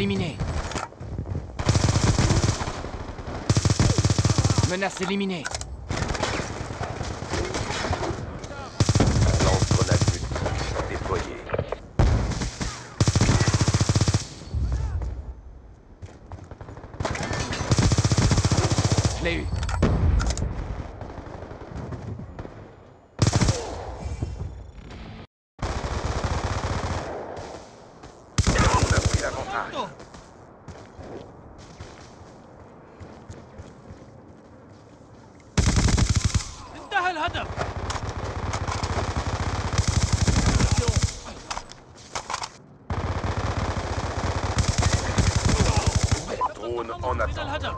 éliminé. Menace éliminée. Lance-grenade multiple déployée. Je l'ai eu. On a pris l'avantage. انتهى الهدف. Drone en attente. الهدف.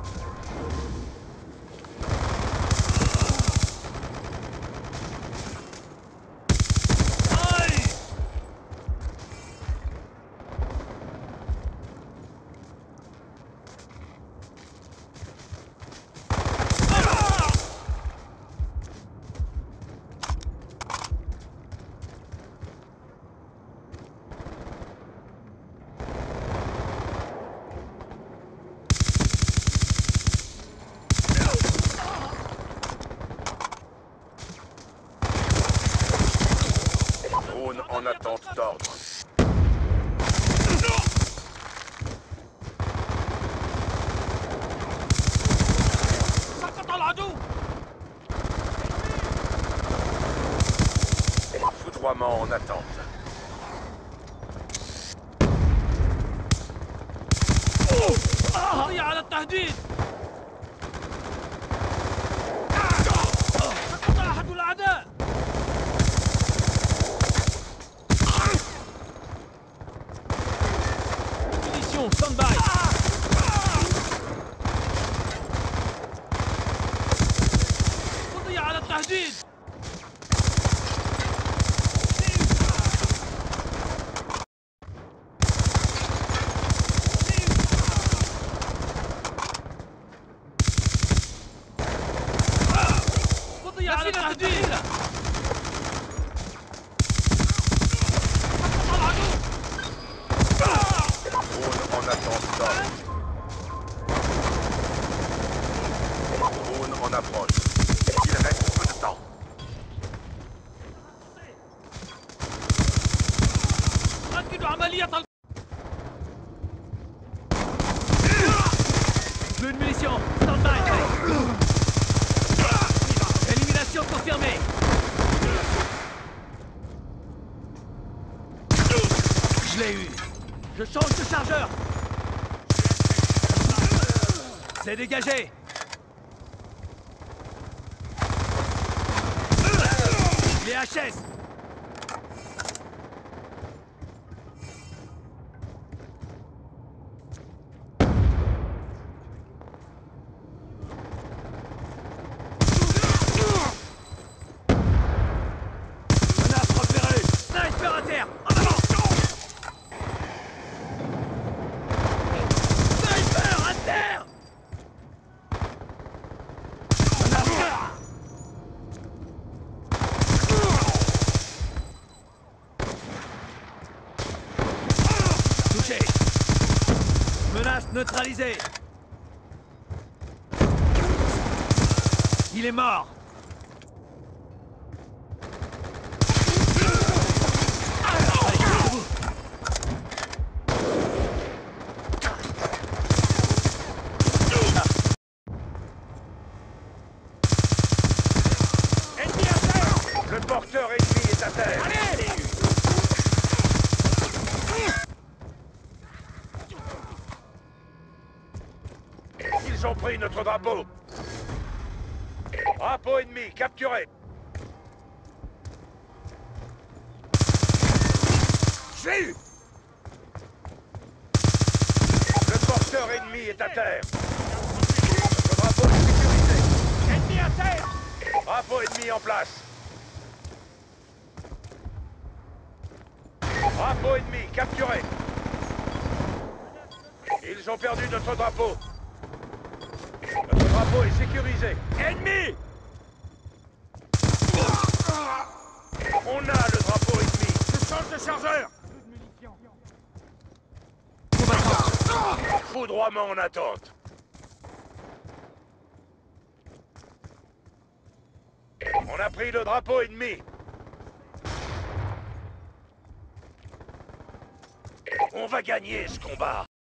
Drone en attente d'ordre. سقط العدو. Foudroiement en attente. حظي على التهديد. سقط أحد الأعداء. Munitions, stand-by. قضي على التهديد. قضي على التهديد. سقط العدو. Drone en attente d'ordre. Drone en approche. Il reste peu de temps. أكد عملية Plus de munitions, stand-by. Élimination confirmée. Je l'ai eu. Je change de chargeur. C'est dégagé. Les HS. Menace repérée. Sniper à terre. En avant. Sniper à terre. Touché. Menace neutralisée. Il est mort. Ennemi à terre. Le porteur ennemi est à terre. Allez. Ils ont pris notre drapeau. Drapeau ennemi capturé. J'ai eu. Le porteur ennemi est à terre. Notre drapeau est sécurisé. Ennemi à terre. Drapeau ennemi en place. Drapeau ennemi capturé. Ils ont perdu notre drapeau. Notre drapeau est sécurisé. Ennemi. On a le drapeau ennemi. Je change de chargeur. Combattant. Foudroiement en attente. On a pris le drapeau ennemi. On va gagner ce combat.